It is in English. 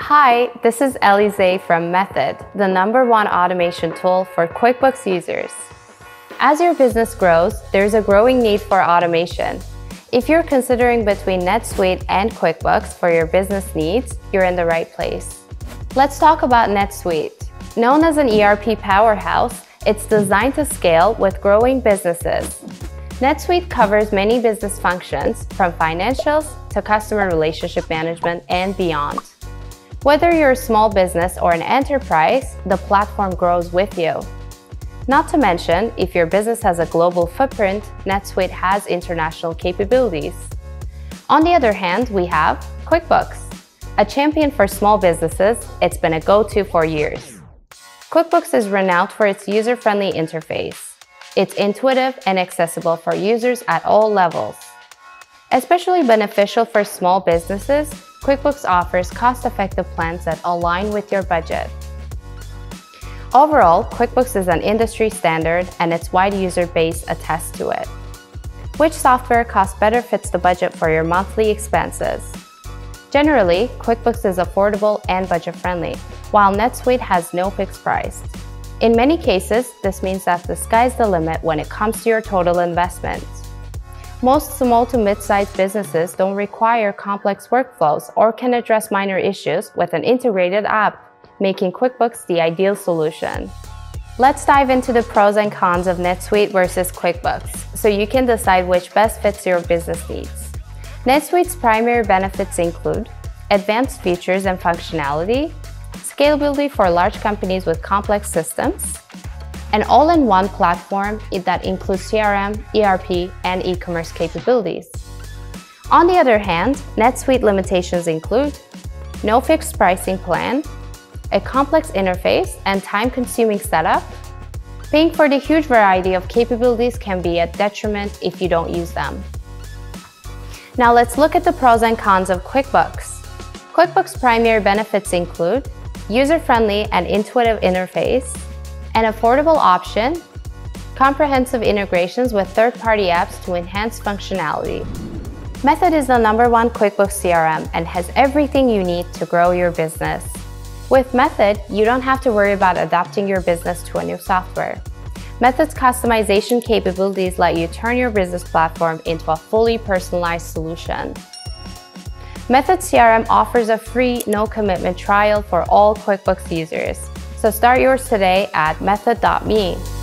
Hi, this is Elize from Method, the #1 automation tool for QuickBooks users. As your business grows, there's a growing need for automation. If you're considering between NetSuite and QuickBooks for your business needs, you're in the right place. Let's talk about NetSuite. Known as an ERP powerhouse, it's designed to scale with growing businesses. NetSuite covers many business functions, from financials to customer relationship management and beyond. Whether you're a small business or an enterprise, the platform grows with you. Not to mention, if your business has a global footprint, NetSuite has international capabilities. On the other hand, we have QuickBooks. A champion for small businesses, it's been a go-to for years. QuickBooks is renowned for its user-friendly interface. It's intuitive and accessible for users at all levels. Especially beneficial for small businesses, QuickBooks offers cost-effective plans that align with your budget. Overall, QuickBooks is an industry standard and its wide user base attests to it. Which software cost better fits the budget for your monthly expenses? Generally, QuickBooks is affordable and budget-friendly, while NetSuite has no fixed price. In many cases, this means that the sky's the limit when it comes to your total investment. Most small to mid-sized businesses don't require complex workflows or can address minor issues with an integrated app, making QuickBooks the ideal solution. Let's dive into the pros and cons of NetSuite versus QuickBooks, so you can decide which best fits your business needs. NetSuite's primary benefits include advanced features and functionality, scalability for large companies with complex systems, an all-in-one platform that includes CRM, ERP, and e-commerce capabilities. On the other hand, NetSuite limitations include no fixed pricing plan, a complex interface and time-consuming setup. Paying for the huge variety of capabilities can be a detriment if you don't use them. Now let's look at the pros and cons of QuickBooks. QuickBooks' primary benefits include user-friendly and intuitive interface, an affordable option, comprehensive integrations with third-party apps to enhance functionality. Method is the #1 QuickBooks CRM and has everything you need to grow your business. With Method, you don't have to worry about adapting your business to a new software. Method's customization capabilities let you turn your business platform into a fully personalized solution. Method CRM offers a free, no-commitment trial for all QuickBooks users. So start yours today at method.me.